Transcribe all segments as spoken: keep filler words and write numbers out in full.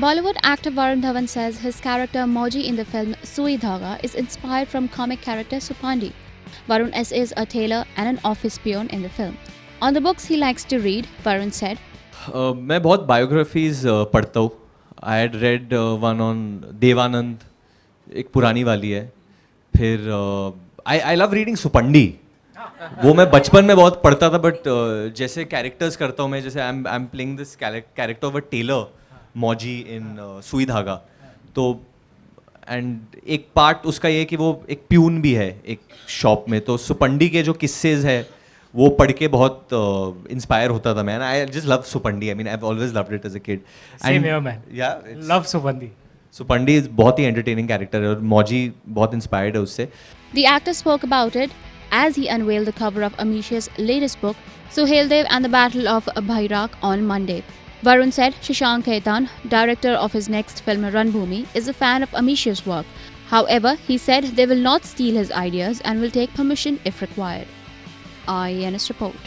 Bollywood actor Varun Dhawan says his character Mauji in the film Sui Dhaaga is inspired from comic character Suppandi. Varun is a tailor and an office peon in the film. On the books he likes to read, Varun said, uh, मैं बहुत biographies uh, पढ़ता हूँ. I had read uh, one on Devanand, एक पुरानी वाली है. फिर uh, I I love reading Suppandi. वो मैं बचपन में बहुत पढ़ता था, but uh, जैसे characters करता हूँ मैं, जैसे I'm I'm playing this character of a tailor, Mauji in uh, सुई धागा. तो एंड एक पार्ट उसका ये कि वो एक प्यून भी है एक शॉप में, तो सुपंडी के जो किस्सेज है वो पढ़ के बहुत इंस्पायर uh, होता था man. I just love Suppandi. I mean I have always loved it as a kid. Same here man. Yeah love Suppandi. Suppandi is बहुत ही एंटरटेनिंग कैरेक्टर है और मौजी बहुत इंस्पायर्ड है उससे. The actor spoke about it as he unveiled the cover of Amish's latest book, Suheldev and the Battle of Bhairak, on Monday. Varun said Shashank Khaitan, director of his next film Rannbhoomi, is a fan of Amish's work. However, he said they will not steal his ideas and will take permission if required. I N S report.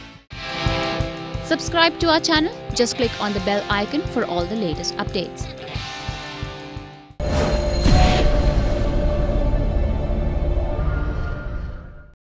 Subscribe to our channel. Just click on the bell icon for all the latest updates.